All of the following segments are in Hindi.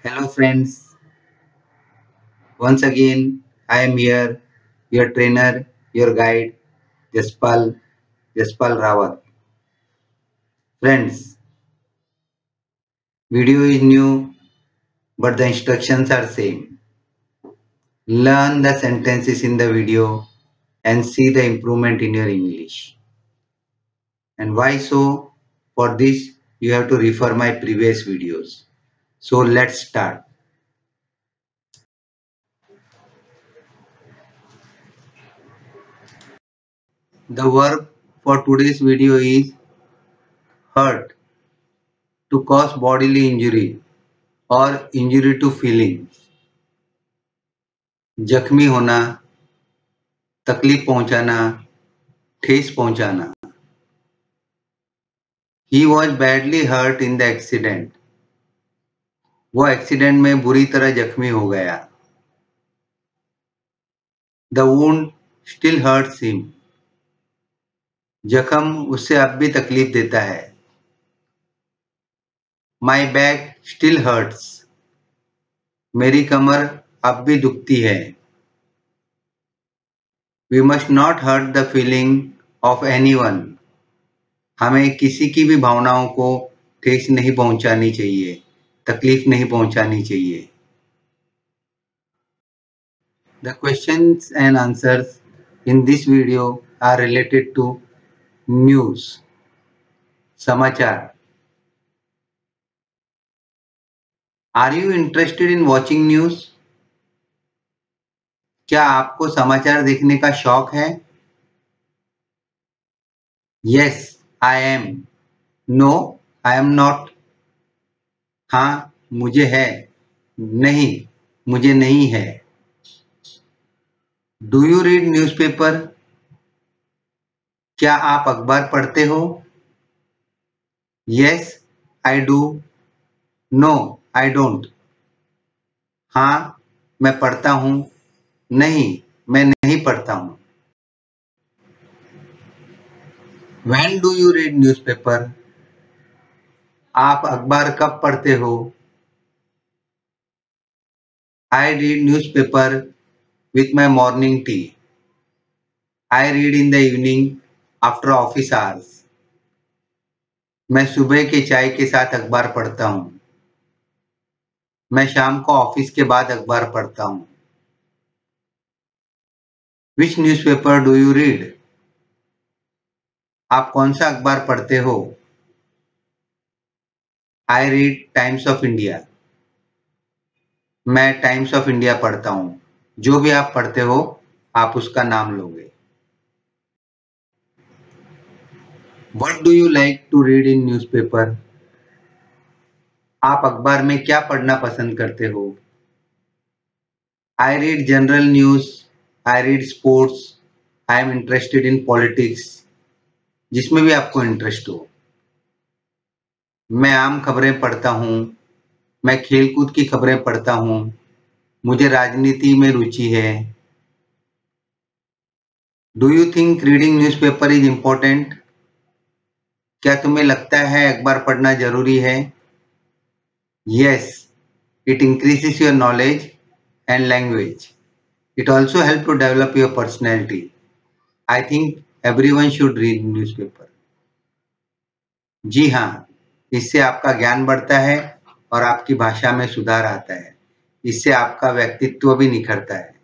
Hello friends, once again I am here, your trainer, your guide, Jaspal Rawat. Friends, video is new but the instructions are same. Learn the sentences in the video and see the improvement in your English. And why so? For this you have to refer my previous videos. So let's start. The verb for today's video is hurt, to cause bodily injury or injury to feelings. जख्मी होना, तकलीफ पहुंचाना, ठेस पहुंचाना. He was badly hurt in the accident. वो एक्सीडेंट में बुरी तरह जख्मी हो गया. The wound still hurts him. जख्म उससे अब भी तकलीफ देता है. My back still hurts. मेरी कमर अब भी दुखती है. We must not hurt the feeling of anyone. हमें किसी की भी भावनाओं को ठेस नहीं पहुंचानी चाहिए, तकलीफ नहीं पहुंचानी चाहिए. The questions and answers in this video are related to news, समाचार. Are you interested in watching news? क्या आपको समाचार देखने का शौक है? Yes, I am. No, I am not. हाँ, मुझे है. नहीं, मुझे नहीं है. Do you read newspaper? क्या आप अखबार पढ़ते हो? Yes, I do. No, I don't. हाँ, मैं पढ़ता हूँ. नहीं, मैं नहीं पढ़ता हूँ. When do you read newspaper? आप अखबार कब पढ़ते हो? I read newspaper with my morning tea. I read in the evening after office hours. मैं सुबह के चाय के साथ अखबार पढ़ता हूँ. मैं शाम को ऑफिस के बाद अखबार पढ़ता हूँ. Which newspaper do you read? आप कौन सा अखबार पढ़ते हो? I read Times of India. मैं टाइम्स ऑफ इंडिया पढ़ता हूँ. जो भी आप पढ़ते हो, आप उसका नाम लोगे. What do you like to read in newspaper? आप अखबार में क्या पढ़ना पसंद करते हो? I read general news. I read sports. I am interested in politics. जिसमें भी आपको इंटरेस्ट हो. मैं आम खबरें पढ़ता हूँ. मैं खेलकूद की खबरें पढ़ता हूँ. मुझे राजनीति में रुचि है. Do you think reading newspaper is important? क्या तुम्हें लगता है अखबार पढ़ना जरूरी है? Yes, it increases your knowledge and language. It also helps to develop your personality. I think everyone should read newspaper. जी हाँ, इससे आपका ज्ञान बढ़ता है और आपकी भाषा में सुधार आता है. इससे आपका व्यक्तित्व भी निखरता है.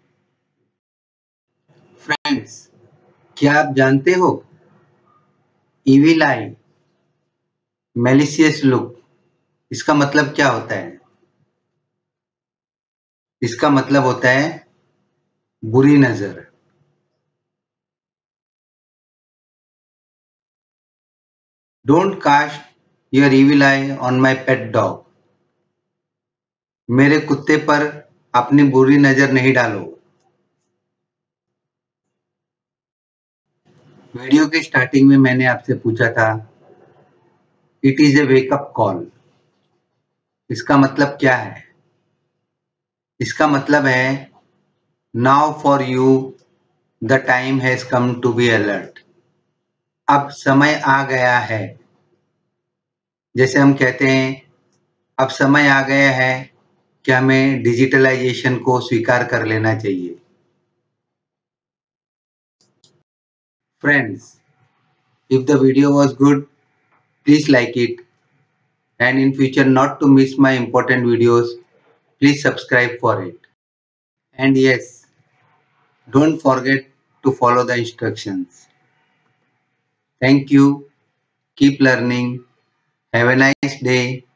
फ्रेंड्स, क्या आप जानते हो evil eye, malicious look, इसका मतलब क्या होता है? इसका मतलब होता है बुरी नजर. Don't cast your evil eye on my pet dog. मेरे कुत्ते पर अपनी बुरी नजर नहीं डालो. वीडियो के स्टार्टिंग में मैंने आपसे पूछा था it is a wake up call. इसका मतलब क्या है? इसका मतलब है now for you the time has come to be alert. अब समय आ गया है. जैसे हम कहते हैं अब समय आ गया है क्या हमें डिजिटलाइजेशन को स्वीकार कर लेना चाहिए? Friends, if the video was good, please like it, and in future not to miss my important videos, please subscribe for it. And yes, don't forget to follow the instructions. Thank you. Keep learning. Have a nice day.